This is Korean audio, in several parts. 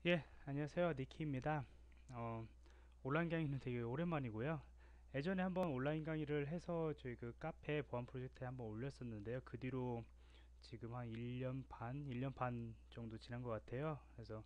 예, 안녕하세요. 니키입니다. 온라인 강의는 되게 오랜만이고요. 예전에 한번 온라인 강의를 해서 저희 그 카페 보안 프로젝트에 한번 올렸었는데요. 그 뒤로 지금 한 1년 반 정도 지난 것 같아요. 그래서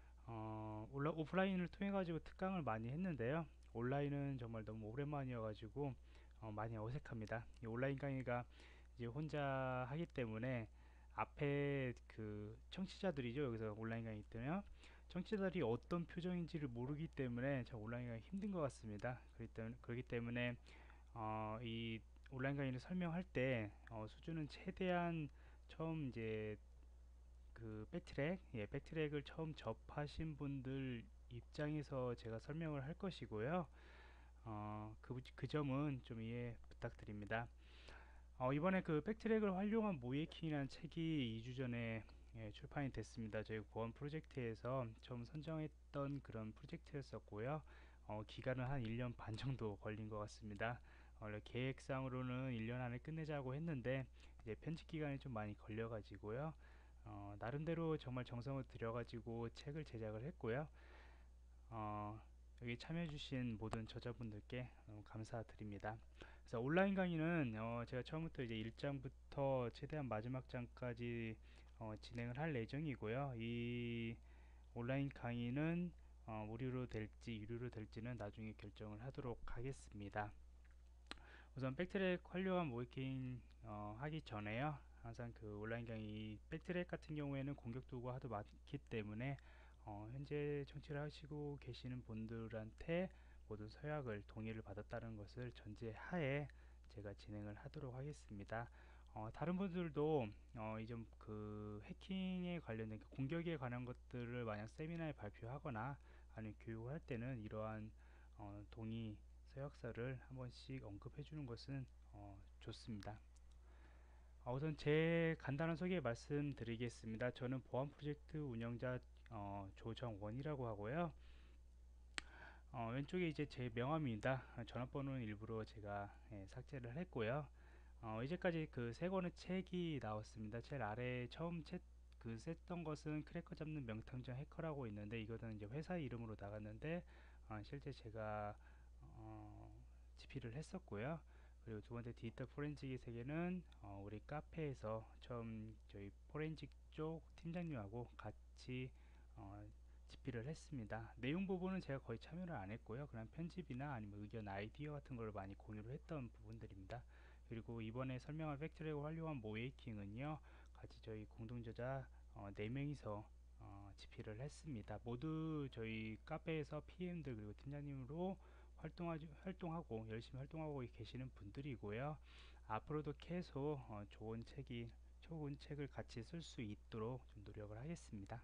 오프라인을 통해 가지고 특강을 많이 했는데요. 온라인은 정말 너무 오랜만이어가지고 많이 어색합니다. 이 온라인 강의가 이제 혼자 하기 때문에 앞에 그 청취자들이죠. 여기서 온라인 강의 때는요. 청취자들이 어떤 표정인지를 모르기 때문에 참 온라인 강의 힘든 것 같습니다. 그렇기 때문에 이 온라인 강의를 설명할 때 수준은 최대한 처음 이제 그 백트랙을 처음 접하신 분들 입장에서 제가 설명을 할 것이고요. 그 점은 좀 이해 부탁드립니다. 이번에 그 백트랙을 활용한 모이킹이라는 책이 2주 전에 출판이 됐습니다. 저희 보안 프로젝트에서 처음 선정했던 그런 프로젝트였었고요. 기간은 한 1년 반 정도 걸린 것 같습니다. 원래 계획상으로는 1년 안에 끝내자고 했는데 이제 편집 기간이 좀 많이 걸려 가지고요. 나름대로 정말 정성을 들여가지고 책을 제작을 했고요. 어, 여기 참여해주신 모든 저자분들께 너무 감사드립니다. 그래서 온라인 강의는 제가 처음부터 이제 1장부터 최대한 마지막 장까지 진행을 할 예정이고요. 이 온라인 강의는 무료로 될지 유료로 될지는 나중에 결정을 하도록 하겠습니다. 우선 백트랙 활용한 모이킹 하기 전에요. 항상 그 온라인 강의 백트랙 같은 경우에는 공격 도구가 하도 많기 때문에 현재 청취를 하시고 계시는 분들한테 모든 서약을 동의를 받았다는 것을 전제하에 제가 진행을 하도록 하겠습니다. 다른 분들도 이좀 그 해킹에 관련된 공격에 관한 것들을 만약 세미나에 발표하거나 아니면 교육을 할 때는 이러한 동의 서약서를 한 번씩 언급해 주는 것은 좋습니다. 우선 제 간단한 소개 말씀드리겠습니다. 저는 보안 프로젝트 운영자 조정원이라고 하고요. 왼쪽에 이제 제 명함입니다. 전화번호는 일부러 제가 삭제를 했고요. 이제까지 그 세 권의 책이 나왔습니다. 제일 아래 처음 썼던 것은 크래커 잡는 명탐정 해커라고 있는데 이거는 이제 회사 이름으로 나갔는데 실제 제가 집필을 했었고요. 그리고 두 번째 디지털 포렌식의 세계는 우리 카페에서 처음 저희 포렌식 쪽 팀장님하고 같이 집필을 했습니다. 내용 부분은 제가 거의 참여를 안 했고요. 그냥 편집이나 아니면 의견 아이디어 같은 걸 많이 공유를 했던 부분들입니다. 그리고 이번에 설명할 팩트랙을 활용한 모이킹은요 같이 저희 공동저자 4명이서 집필을 했습니다. 모두 저희 카페에서 PM들 그리고 팀장님으로 활동하고 열심히 활동하고 계시는 분들이고요. 앞으로도 계속 좋은 책을 같이 쓸 수 있도록 좀 노력을 하겠습니다.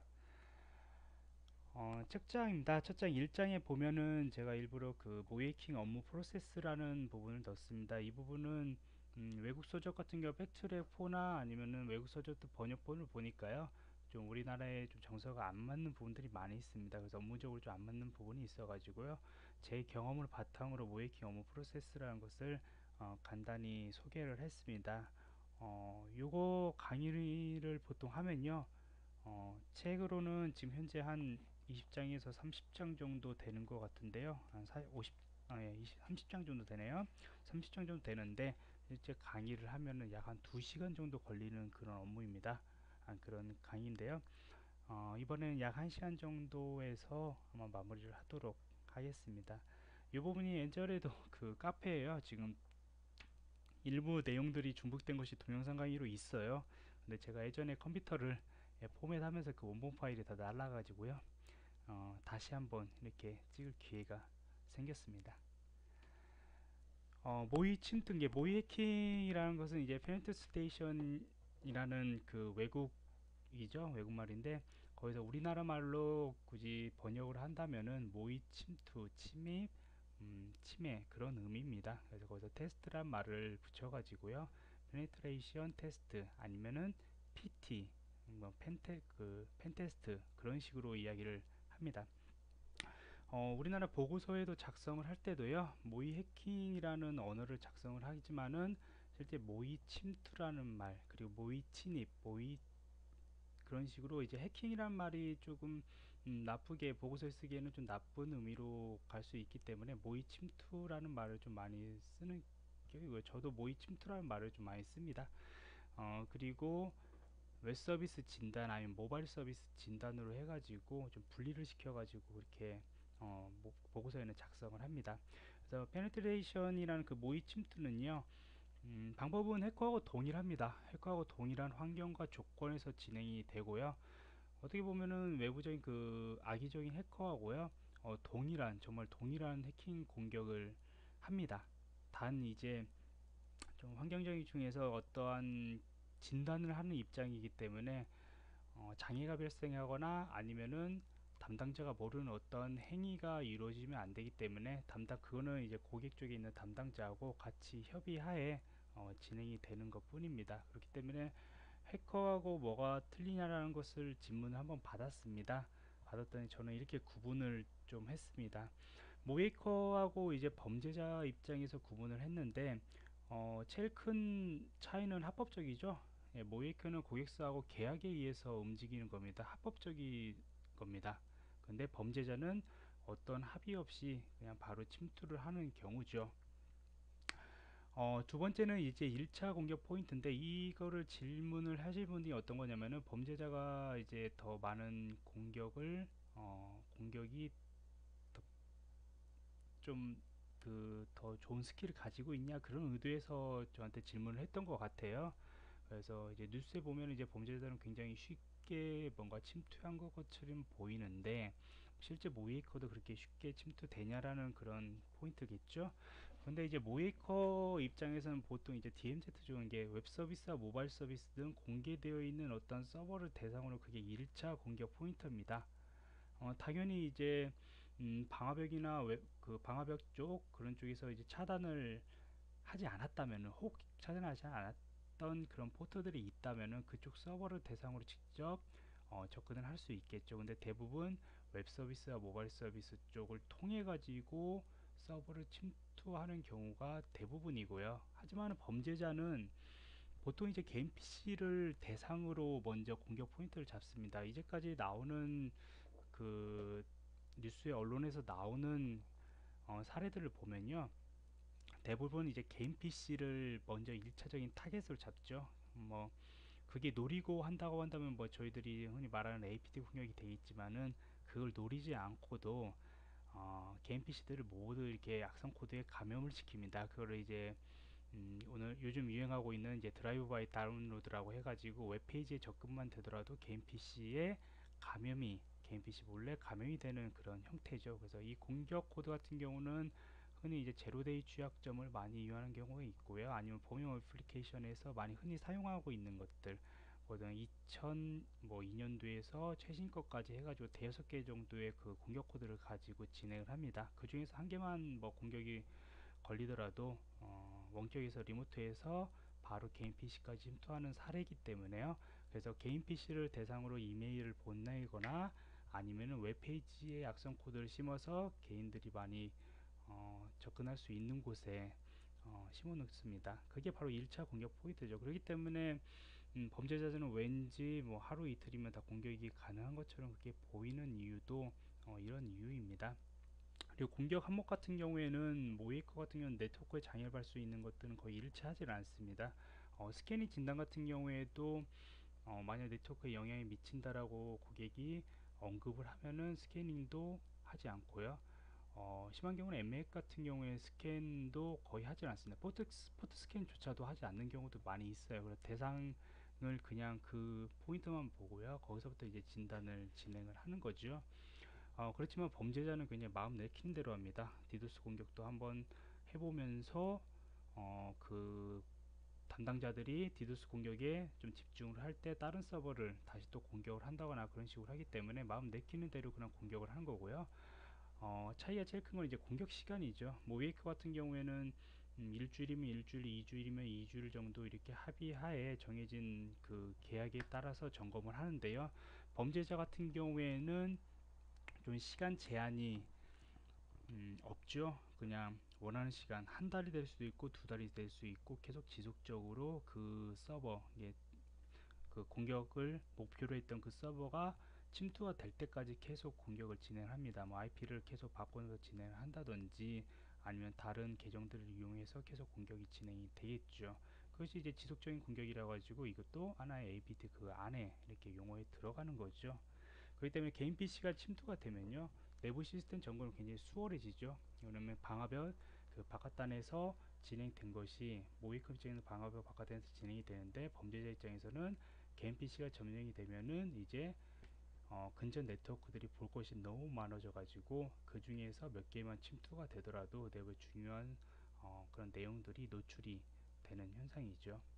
책장입니다. 책장 1장에 보면은 제가 일부러 그 모이킹 업무 프로세스라는 부분을 넣습니다. 이 부분은 외국 서적 같은 경우 팩트랙4나 아니면은 외국 서적 번역본을 보니까요. 좀 우리나라에 좀 정서가 안 맞는 부분들이 많이 있습니다. 그래서 업무적으로 좀 안 맞는 부분이 있어 가지고요. 제 경험을 바탕으로 모이킹 업무 프로세스라는 것을 간단히 소개를 했습니다. 요거 강의를 보통 하면요. 책으로는 지금 현재 한 20장에서 30장 정도 되는 것 같은데요. 한 50, 예, 30장 정도 되네요. 30장 정도 되는데 실제 강의를 하면은 약 한 2시간 정도 걸리는 그런 업무입니다. 그런 강의인데요. 이번에는 약 1시간 정도에서 아마 마무리를 하도록 하겠습니다. 이 부분이 예전에도 그 카페예요. 지금 일부 내용들이 중복된 것이 동영상 강의로 있어요. 근데 제가 예전에 컴퓨터를 포맷하면서 그 원본 파일이 다 날라가지고요. 다시 한번 이렇게 찍을 기회가 생겼습니다. 모의 침투, 모의 해킹이라는 것은 이제 페넨트 스테이션이라는 그 외국말인데 거기서 우리나라 말로 굳이 번역을 한다면은 모의 침투, 침입, 침해 그런 의미입니다. 그래서 거기서 테스트란 말을 붙여가지고요. 페네트레이션 테스트 아니면은 PT, 펜테스트 그런 식으로 이야기를 합니다. 우리나라 보고서에도 작성을 할 때도요 모의 해킹이라는 언어를 작성을 하지만은 실제 모의 침투라는 말 그리고 모의 침입 모의 그런 식으로 이제 해킹이란 말이 조금 나쁘게 보고서에 쓰기에는 좀 나쁜 의미로 갈 수 있기 때문에 모의 침투라는 말을 좀 많이 쓰는 격이고요. 저도 모의 침투라는 말을 좀 많이 씁니다. 그리고 웹 서비스 진단 아니면 모바일 서비스 진단으로 해가지고 좀 분리를 시켜가지고 그렇게 보고서에는 작성을 합니다. 그래서 페네트레이션이라는 그 모의 침투는요, 방법은 해커하고 동일합니다. 해커하고 동일한 환경과 조건에서 진행이 되고요. 어떻게 보면은 외부적인 그 악의적인 해커하고요, 동일한 정말 동일한 해킹 공격을 합니다. 단 이제 좀 환경적인 중에서 어떠한 진단을 하는 입장이기 때문에 장애가 발생하거나 아니면은 담당자가 모르는 어떤 행위가 이루어지면 안 되기 때문에 그거는 이제 고객 쪽에 있는 담당자하고 같이 협의하에 진행이 되는 것 뿐입니다. 그렇기 때문에 해커하고 뭐가 틀리냐라는 것을 질문을 한번 받았습니다. 받았더니 저는 이렇게 구분을 좀 했습니다. 모해커하고 이제 범죄자 입장에서 구분을 했는데 제일 큰 차이는 합법적이죠. 예, 모해커는 고객사하고 계약에 의해서 움직이는 겁니다. 합법적인 겁니다. 근데 범죄자는 어떤 합의 없이 그냥 바로 침투를 하는 경우죠. 두 번째는 이제 1차 공격 포인트인데 이거를 질문을 하실 분이 어떤 거냐면은 범죄자가 이제 더 많은 공격이 좀 더 좋은 스킬을 가지고 있냐 그런 의도에서 저한테 질문을 했던 것 같아요. 그래서 이제 뉴스에 보면 이제 범죄자들은 굉장히 쉽게 뭔가 침투한 것처럼 보이는데 실제 모이커도 그렇게 쉽게 침투되냐라는 그런 포인트겠죠. 근데 이제 모이커 입장에서는 보통 이제 DMZ 좋은 게 웹 서비스와 모바일 서비스 등 공개되어 있는 어떤 서버를 대상으로 그게 1차 공격 포인트입니다. 당연히 이제 방화벽이나 그 방화벽 쪽 그런 쪽에서 이제 차단을 하지 않았다면은 혹 차단하지 않았던 그런 포트들이 있다면은 그쪽 서버를 대상으로 직접 접근을 할 수 있겠죠. 근데 대부분 웹 서비스와 모바일 서비스 쪽을 통해 가지고 서버를 침투하는 경우가 대부분이고요. 하지만 범죄자는 보통 이제 개인 PC를 대상으로 먼저 공격 포인트를 잡습니다. 이제까지 나오는 그 뉴스의 언론에서 나오는 사례들을 보면요. 대부분 이제 개인 PC를 먼저 1차적인 타겟으로 잡죠. 뭐 그게 노리고 한다고 한다면 뭐 저희들이 흔히 말하는 APT 공격이 되겠지만은 그걸 노리지 않고도 개인 PC들을 모두 이렇게 악성 코드에 감염을 시킵니다. 그거를 이제 오늘 요즘 유행하고 있는 이제 드라이브 바이 다운로드라고 해가지고 웹페이지에 접근만 되더라도 개인 PC 몰래 감염이 되는 그런 형태죠. 그래서 이 공격 코드 같은 경우는 흔히 이제 제로데이 취약점을 많이 이용하는 경우가 있고요. 아니면 범용 어플리케이션에서 많이 흔히 사용하고 있는 것들 보통 2002년도에서 최신 것까지 해가지고 대여섯 개 정도의 그 공격 코드를 가지고 진행을 합니다. 그 중에서 한 개만 뭐 공격이 걸리더라도 원격에서 리모트에서 바로 개인 PC까지 침투하는 사례이기 때문에요. 그래서 개인 PC를 대상으로 이메일을 보내거나 아니면은 웹페이지에 악성 코드를 심어서 개인들이 많이 접근할 수 있는 곳에 심어 놓습니다. 그게 바로 1차 공격 포인트죠. 그렇기 때문에 범죄자들은 왠지 뭐 하루 이틀이면 다 공격이 가능한 것처럼 그렇게 보이는 이유도 이런 이유입니다. 그리고 공격 항목 같은 경우에는 모이커 같은 경우는 네트워크에 장애를 받을 수 있는 것들은 거의 일치하지 않습니다. 스캐닝 진단 같은 경우에도 만약 네트워크에 영향이 미친다라고 고객이 언급을 하면은 스캐닝도 하지 않고요. 심한 경우는 MAC 같은 경우에 스캔도 거의 하지 않습니다. 포트 스캔조차도 하지 않는 경우도 많이 있어요. 그래서 대상을 그냥 그 포인트만 보고요. 거기서부터 이제 진단을 진행을 하는 거죠. 그렇지만 범죄자는 그냥 마음 내키는 대로 합니다. 디도스 공격도 한번 해보면서 그 담당자들이 디도스 공격에 좀 집중을 할 때 다른 서버를 다시 또 공격을 한다거나 그런 식으로 하기 때문에 마음 내키는 대로 그냥 공격을 하는 거고요. 차이가 제일 큰 건 이제 공격 시간이죠. 모웨이크 같은 경우에는 일주일이면 일주일, 이주일이면 이주일 정도 이렇게 합의하에 정해진 그 계약에 따라서 점검을 하는데요. 범죄자 같은 경우에는 좀 시간 제한이 없죠. 그냥 원하는 시간 한 달이 될 수도 있고 두 달이 될 수 있고 계속 지속적으로 그 서버 그 공격을 목표로 했던 그 서버가 침투가 될 때까지 계속 공격을 진행합니다. 뭐 IP를 계속 바꿔서 진행을 한다든지 아니면 다른 계정들을 이용해서 계속 공격이 진행이 되겠죠. 그것이 이제 지속적인 공격이라 가지고 이것도 하나의 APT 그 안에 이렇게 용어에 들어가는 거죠. 그렇기 때문에 개인 PC가 침투가 되면요, 내부 시스템 점검은 굉장히 수월해지죠. 그러면 방화벽 그 바깥단에서 진행된 것이 모의급 입장에서 방화벽 바깥단에서 진행이 되는데, 범죄자 입장에서는 개인 PC가 점령이 되면은 이제 근접 네트워크들이 볼 것이 너무 많아져 가지고 그 중에서 몇 개만 침투가 되더라도 내부 중요한 그런 내용들이 노출이 되는 현상이죠.